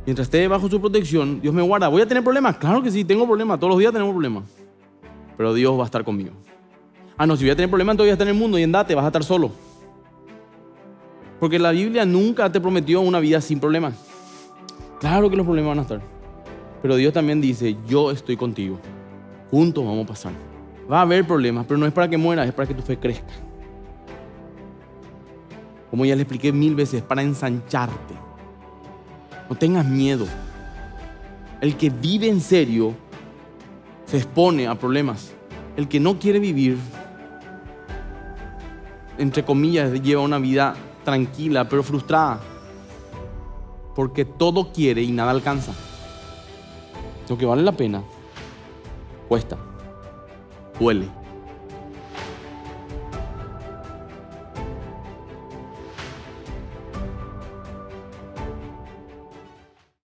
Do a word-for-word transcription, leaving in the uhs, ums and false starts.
Mientras esté bajo su protección, Dios me guarda. ¿Voy a tener problemas? Claro que sí, tengo problemas. Todos los días tenemos problemas. Pero Dios va a estar conmigo. Ah, no, si voy a tener problemas, entonces voy a estar en el mundo y andate, vas a estar solo. Porque la Biblia nunca te prometió una vida sin problemas. Claro que los problemas van a estar. Pero Dios también dice, yo estoy contigo. Juntos vamos a pasar. Va a haber problemas, pero no es para que mueras, es para que tu fe crezca. Como ya le expliqué mil veces, para ensancharte. No tengas miedo. El que vive en serio se expone a problemas. El que no quiere vivir, entre comillas, lleva una vida tranquila, pero frustrada. Porque todo quiere y nada alcanza. Lo que vale la pena, cuesta, duele.